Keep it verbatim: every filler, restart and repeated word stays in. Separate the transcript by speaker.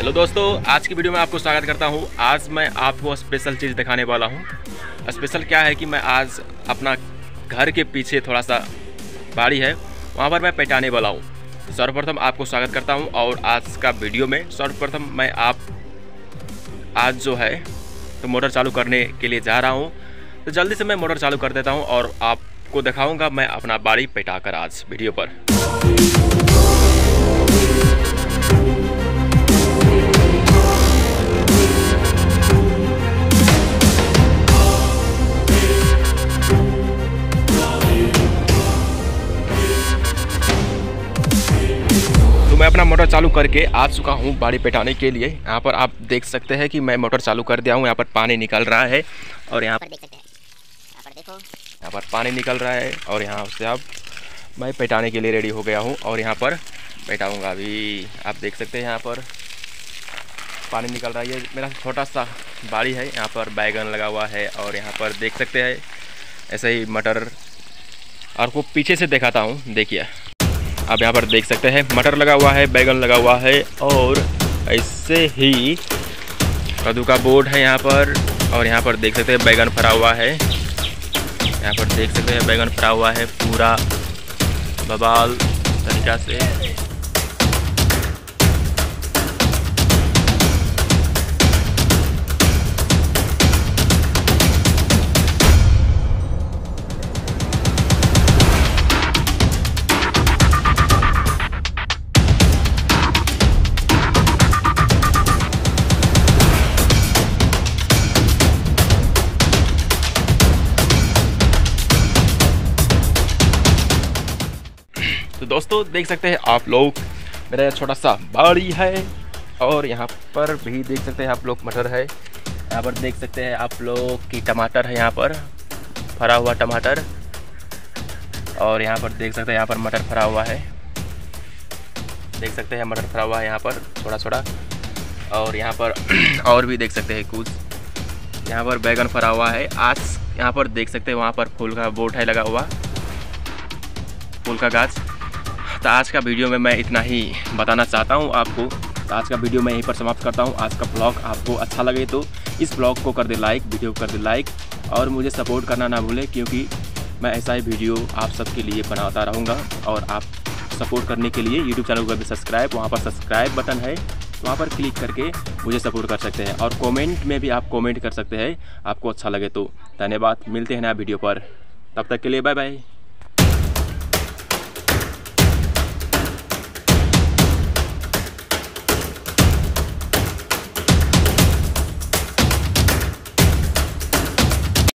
Speaker 1: Hello दोस्तों, आज की वीडियो में आपको स्वागत करता हूं। आज मैं आपको स्पेशल चीज़ दिखाने वाला हूं। स्पेशल क्या है कि मैं आज अपना घर के पीछे थोड़ा सा बाड़ी है, वहां पर मैं पेटाने वाला हूं। सर्वप्रथम आपको स्वागत करता हूं और आज का वीडियो में सर्वप्रथम मैं आप आज जो है तो मोटर चालू करने के लिए जा रहा हूं। तो जल्दी से मैं मोटर चालू कर देता हूं और आपको दिखाऊँगा मैं अपना बाड़ी पेटा कर आज वीडियो पर। मैं अपना मोटर चालू करके आ चुका हूँ बाड़ी पेटाने के लिए। यहाँ पर आप देख सकते हैं कि मैं मोटर चालू कर दिया हूँ। यहाँ पर पानी निकल रहा है और यहाँ पर देख सकते हैं, यहाँ पर देखो, यहाँ पर पानी निकल रहा है और यहाँ से अब मैं पेटाने के लिए रेडी हो गया हूँ और यहाँ पर पेटाऊँगा अभी। आप देख सकते हैं यहाँ पर पानी निकल रहा है। ये मेरा छोटा सा बाड़ी है, यहाँ पर बैगन लगा हुआ है और यहाँ पर देख सकते हैं ऐसे ही मटर। आपको पीछे से दिखाता हूँ, देखिए आप यहाँ पर देख सकते हैं मटर लगा हुआ है, बैगन लगा हुआ है और ऐसे ही कद्दू का बोर्ड है यहाँ पर। और यहाँ पर देख सकते हैं बैगन फरा हुआ है, यहाँ पर देख सकते हैं बैगन फरा हुआ है पूरा बबाल तरीका से। तो दोस्तों देख सकते हैं आप लोग मेरा छोटा सा बाड़ी है और यहाँ पर भी देख सकते हैं आप लोग मटर है। यहाँ पर देख सकते हैं आप लोग की टमाटर है, यहाँ पर फरा हुआ टमाटर। और यहाँ पर देख सकते हैं यहाँ पर मटर फरा हुआ है, देख सकते हैं मटर फरा हुआ है यहाँ पर थोड़ा थोड़ा। और यहाँ पर और भी देख सकते हैं कुछ, यहाँ पर बैगन फरा हुआ है। आज यहाँ पर देख सकते हैं वहाँ पर फूल का बोट है लगा हुआ, फूल का गाछ। तो आज का वीडियो में मैं इतना ही बताना चाहता हूं आपको। तो आज का वीडियो मैं यहीं पर समाप्त करता हूं। आज का ब्लॉग आपको अच्छा लगे तो इस ब्लॉग को कर दे लाइक, वीडियो को कर दे लाइक और मुझे सपोर्ट करना ना भूलें, क्योंकि मैं ऐसा ही वीडियो आप सबके लिए बनाता रहूँगा। और आप सपोर्ट करने के लिए यूट्यूब चैनल को भी सब्सक्राइब, वहाँ पर सब्सक्राइब बटन है, वहाँ पर क्लिक करके मुझे सपोर्ट कर सकते हैं। और कॉमेंट में भी आप कॉमेंट कर सकते हैं आपको अच्छा लगे तो। धन्यवाद, मिलते हैं नया वीडियो पर, तब तक के लिए बाय बाय।